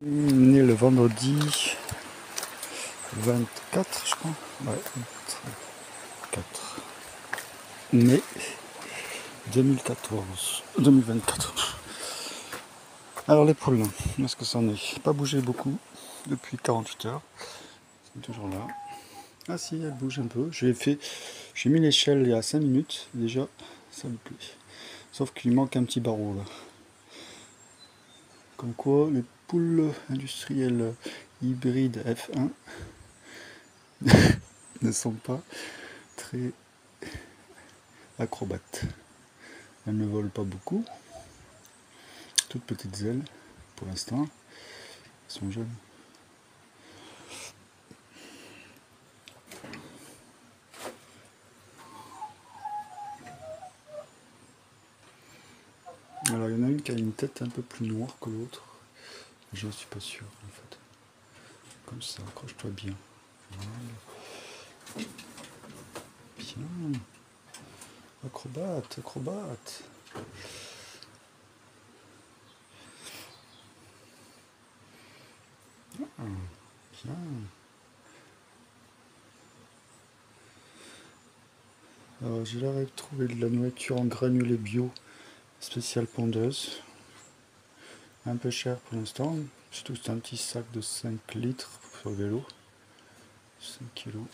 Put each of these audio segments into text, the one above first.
Né le vendredi 24, je crois. Ouais, 24 mai 2024. Alors les poules, où est-ce que ça en est? Pas bougé beaucoup depuis 48 heures. C'est toujours là. Ah si, elle bouge un peu. J'ai mis l'échelle il y a 5 minutes. Déjà, ça me plaît. Sauf qu'il manque un petit barreau là. Comme quoi, les poules industrielles hybrides F1 ne sont pas très acrobates. Elles ne volent pas beaucoup. Toutes petites ailes pour l'instant. Elles sont jeunes. Alors il y en a une qui a une tête un peu plus noire que l'autre. Je ne suis pas sûr en fait. Comme ça, accroche-toi bien. Voilà. Bien. Acrobate, acrobate. Ah, bien. Alors j'ai l'air de trouver de la nourriture en granulés bio, spéciale pondeuse. Un peu cher pour l'instant, surtout c'est un petit sac de 5 litres sur le vélo. 5 kilos.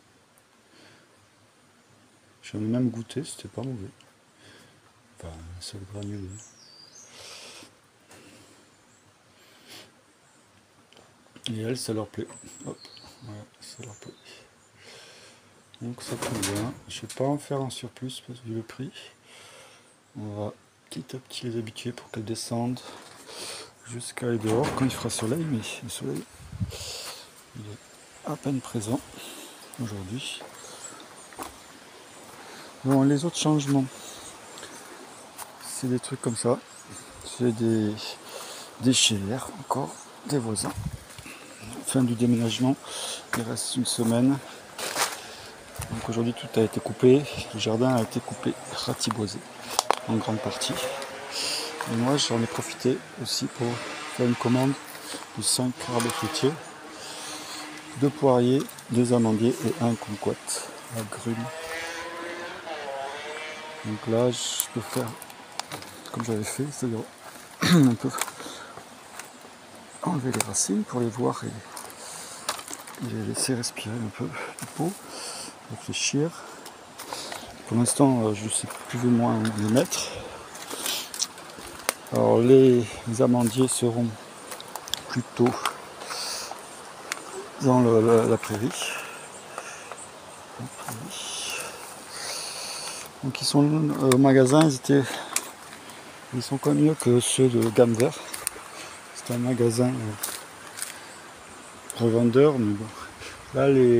J'en ai même goûté, c'était pas mauvais. Enfin, un seul granulé. Et elles, ça leur plaît. Hop, voilà, ça leur plaît. Donc ça tombe bien. Je ne vais pas en faire un surplus parce que vu le prix. On va petit à petit les habituer pour qu'elles descendent jusqu'à aller dehors quand il fera soleil, mais le soleil il est à peine présent aujourd'hui. Bon, les autres changements, c'est des trucs comme ça. C'est des déchets encore des voisins. Fin du déménagement, il reste une semaine. Donc aujourd'hui tout a été coupé, le jardin a été coupé, ratiboisé en grande partie. Et moi j'en ai profité aussi pour faire une commande de 5 arbres fruitiers, 2 poiriers, 2 amandiers et 1 kumquat agrumes. Donc là je peux faire comme j'avais fait, c'est-à-dire un peu enlever les racines pour les voir et les laisser respirer un peu du pot, réfléchir. Pour l'instant je sais plus ou moins où les mettre. Alors les amandiers seront plutôt dans la prairie. Donc ils sont au magasin, ils sont quand même mieux que ceux de gamme vert. C'est un magasin revendeur, mais bon. Là les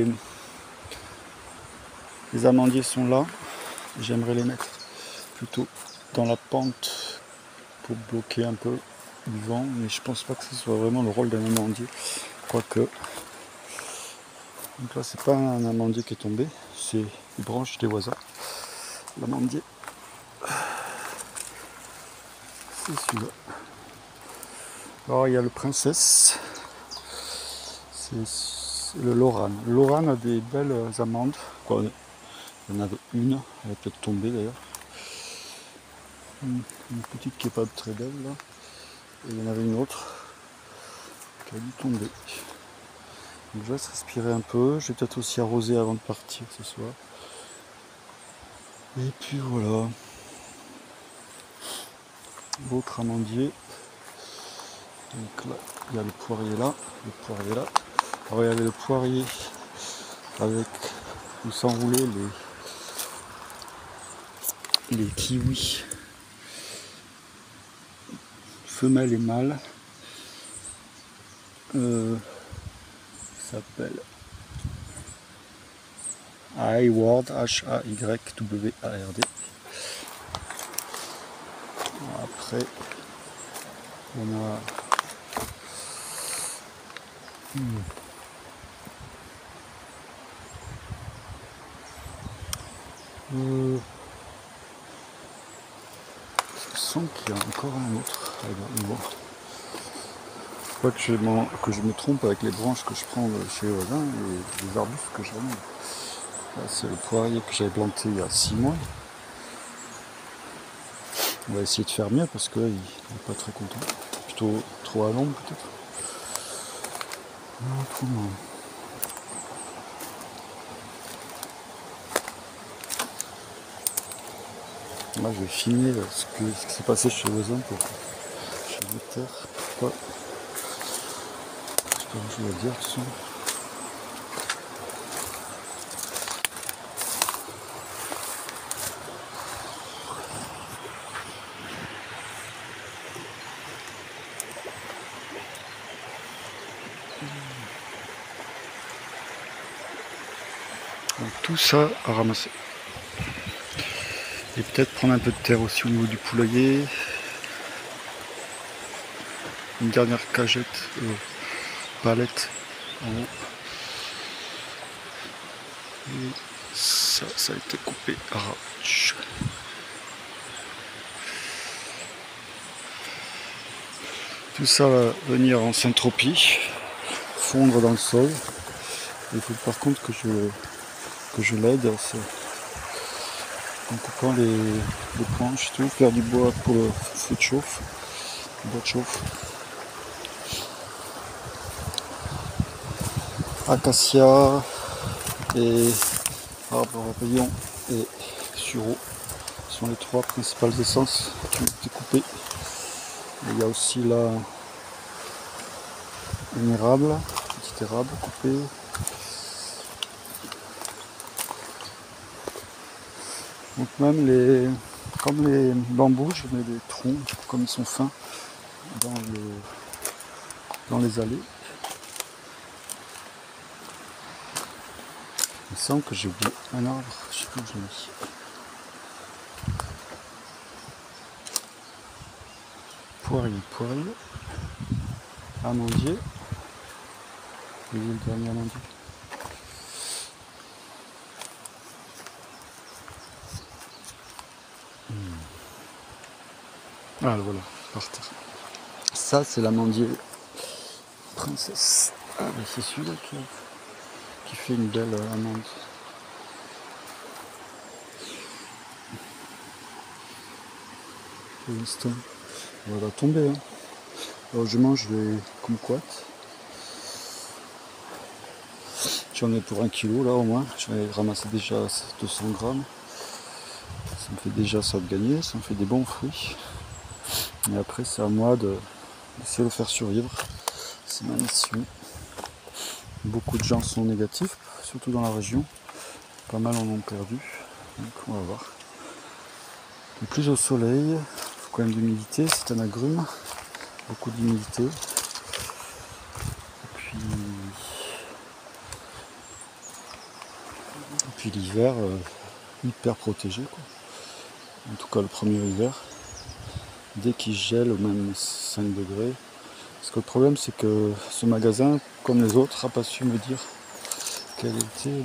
amandiers sont là. J'aimerais les mettre plutôt dans la pente pour bloquer un peu du vent, mais je pense pas que ce soit vraiment le rôle d'un amandier. Quoique. Donc là c'est pas un amandier qui est tombé, c'est les branches des voisins. L'amandier. C'est celui-là. Alors il y a le princesse. C'est le Lorane. Le Lorane a des belles amandes. Quoi, il y en avait une, elle est peut-être tombée d'ailleurs. Une petite qui n'est pas très belle là. Et il y en avait une autre qui a dû tomber. Donc je laisse respirer un peu. Je vais peut-être aussi arroser avant de partir ce soir. Et puis voilà. L'autre amandier. Donc là, il y a le poirier là. Le poirier là. Alors il y avait le poirier avec où s'enroulaient les kiwis femelles et mâles. S'appelle Hayward, H-A-Y-W-A-R-D. Après, on a je sens qu'il y a encore un autre. Bon. Pas que que je me trompe avec les branches que je prends chez les voisins et les arbustes que je ramène. Là, c'est le poirier que j'avais planté il y a 6 mois. On va essayer de faire mieux parce qu'il n'est pas très content. Plutôt trop à l'ombre peut-être. Non, autrement. Là, je vais filmer ce qui s'est passé chez les voisins pour chez les terres. Ouais. Je sais pas ce que je vais dire tout ça. Donc, tout ça à ramasser. Et peut-être prendre un peu de terre aussi au niveau du poulailler. Une dernière cagette, palette en haut. Et ça a été coupé à ras. Tout ça va venir en syntropie, fondre dans le sol. Il faut par contre que je l'aide en coupant les planches, tout, faire du bois pour le feu de chauffe, le bois de chauffe. Acacia et arbre à papillon et sureau sont les 3 principales essences qui ont été coupées. Et il y a aussi là une érable, petite érable coupée. Donc même comme les bambous, je mets des troncs, comme ils sont fins, dans les allées. Il me semble que j'ai oublié un arbre, je sais plus où je l'ai mis. Poirier, amandier. Vous voyez le dernier amandier. Ah voilà, par terre. Ça c'est l'amandier princesse. Ah ben c'est celui-là qui fait une belle amande. Pour l'instant, elle va tomber. Hein. Alors je mange les kumquats. J'en ai pour 1 kg là au moins. J'en ai ramassé déjà 200 grammes. Ça me fait déjà ça de gagner, ça me fait des bons fruits. Et après c'est à moi d'essayer de le faire survivre. C'est ma mission. Beaucoup de gens sont négatifs, surtout dans la région. Pas mal en ont perdu. Donc on va voir. Et plus au soleil, il faut quand même de l'humidité, c'est un agrume. Beaucoup d'humidité. Et puis l'hiver, hyper protégé quoi. En tout cas le premier hiver. Dès qu'il gèle, même 5 degrés. Parce que le problème c'est que ce magasin, comme les autres, n'a pas su me dire quel était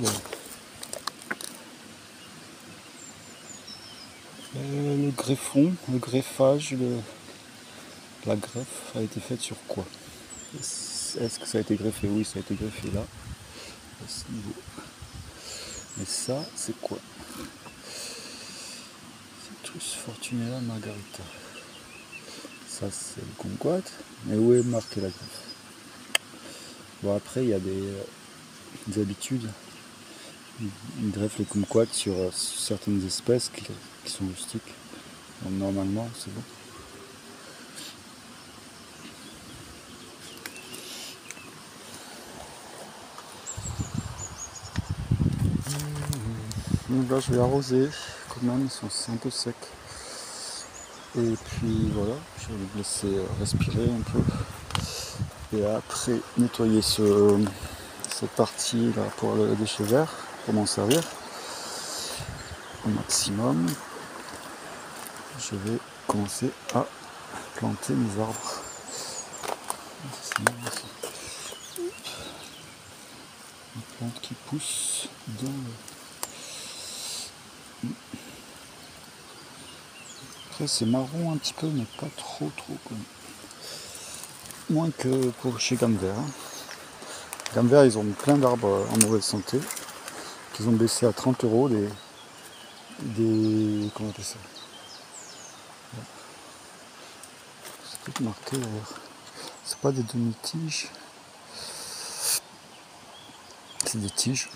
le greffon, le greffage, la greffe a été faite sur quoi? Est-ce que ça a été greffé? Oui, ça a été greffé là, à ce niveau. Mais ça, c'est quoi? Citrus Fortunella Margarita. Ça, c'est le kumquat. Mais où est marqué la greffe? Bon, après, il y a des habitudes. Ils greffent les kumquats sur certaines espèces qui sont rustiques. Donc, normalement, c'est bon. Donc là, je vais arroser. Quand même, ils sont un peu secs. Et puis voilà, je vais le laisser respirer un peu. Et après, nettoyer cette partie là pour le déchet vert, pour m'en servir au maximum. Je vais commencer à planter mes arbres. Une plante qui pousse dans le... Après c'est marron un petit peu, mais pas trop quoi. moins que pour chez Gamver. Gamver, ils ont plein d'arbres en mauvaise santé, qu'ils ont baissé à 30 € comment on appelle ça? C'est peut-être marqué d'ailleurs. C'est pas des demi-tiges. C'est des tiges.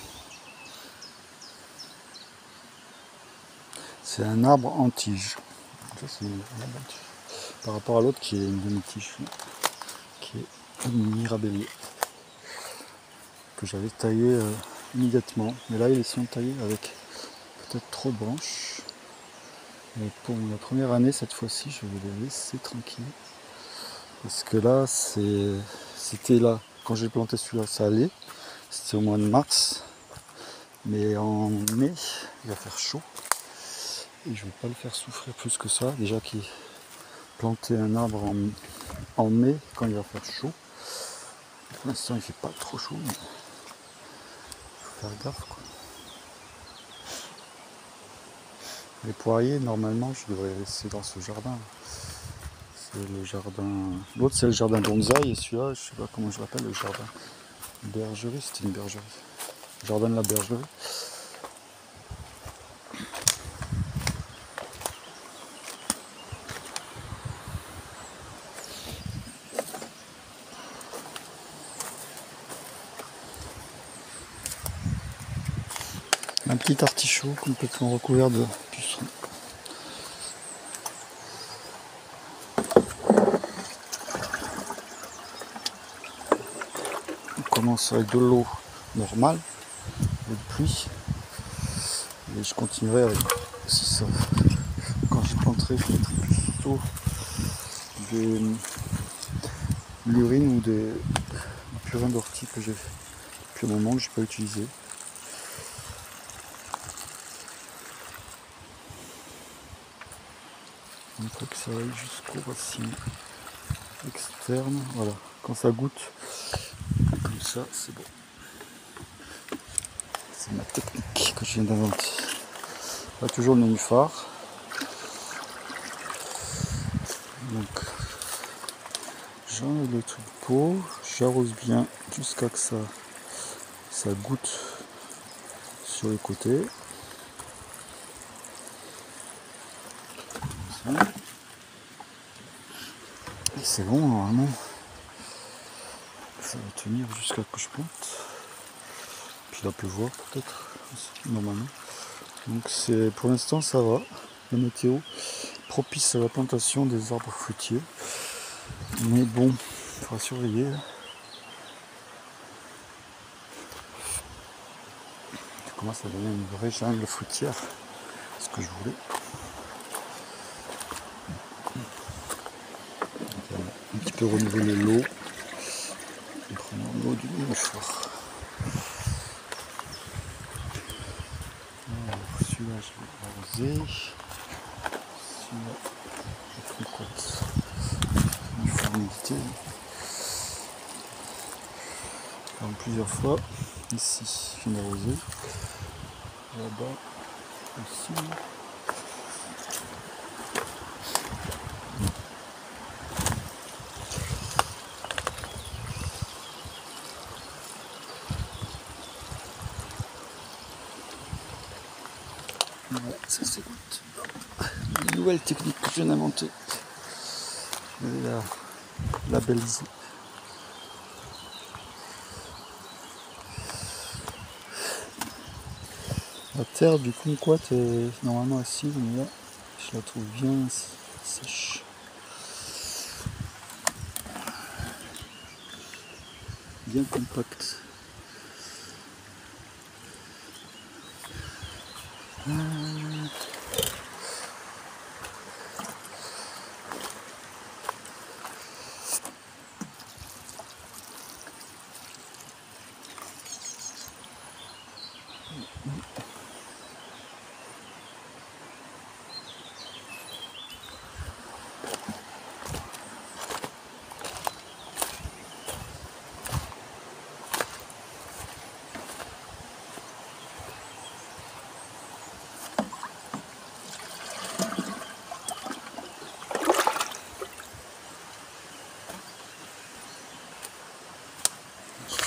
C'est un arbre en tige. Ça, c'est un arbre en tige. Par rapport à l'autre qui est une demi-tige, qui est une mirabellier, que j'avais taillé immédiatement. Mais là, ils sont taillés avec peut-être trop de branches. Mais pour la première année, cette fois-ci, je vais les laisser tranquilles. Parce que là, c'était là. Quand j'ai planté celui-là, ça allait. C'était au mois de mars. Mais en mai, il va faire chaud. Et je ne vais pas le faire souffrir plus que ça. Déjà qu'il planter un arbre en mai, quand il va faire chaud. Pour l'instant, il ne fait pas trop chaud. Mais il faut faire gaffe, quoi. Les poiriers, normalement, je devrais les laisser dans ce jardin. C'est le jardin. L'autre, c'est le jardin bonsaï. Et celui-là, je ne sais pas comment je l'appelle, le jardin bergerie. C'était une bergerie. Le jardin de la bergerie. Un petit artichaut complètement recouvert de pucerons. On commence avec de l'eau normale, de pluie. Et je continuerai avec, si ça, quand je planterai, je mettrai plutôt de l'urine ou du purin d'ortie que j'ai depuis un moment que je n'ai pas utilisé. Il faut que ça aille jusqu'aux racines externes. Voilà, quand ça goûte comme ça, c'est bon. C'est ma technique que je viens d'inventer. Là, toujours le nénuphar. Donc, j'enlève le tout de pot, j'arrose bien jusqu'à que ça goûte sur les côtés. Et c'est bon, normalement. Ça va tenir jusqu'à que je plante. Puis il va pleuvoir peut-être, normalement. Donc pour l'instant ça va. La météo propice à la plantation des arbres fruitiers. Mais bon, il faudra surveiller. Ça commence à devenir une vraie jungle fruitière. C'est ce que je voulais. Un petit peu renouveler l'eau. En prenant l'eau du nénuphar. Alors celui-là je vais arroser. Celui-là, je tricote. Uniformité. Plusieurs fois. Ici, je viens d'arroser. Là-bas, aussi. Voilà, ça c'est une nouvelle technique que je viens d'inventer. Je vais la labelliser. La terre du kumquat est normalement acide, mais là je la trouve bien sèche. Bien compacte.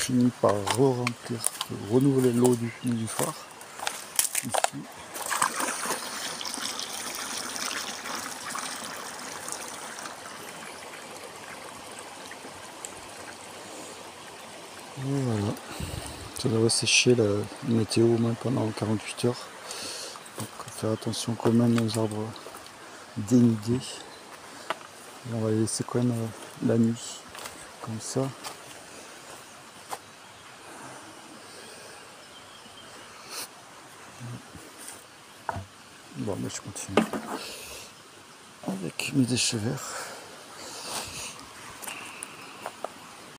fini par re-remplir, renouveler l'eau du phare. Ici. Et voilà. Ça devrait sécher la météo au moins pendant 48 heures. Donc faire attention quand même aux arbres dénudés. Et on va les laisser quand même la nuit. Comme ça. Bon, mais je continue avec mes déchets verts.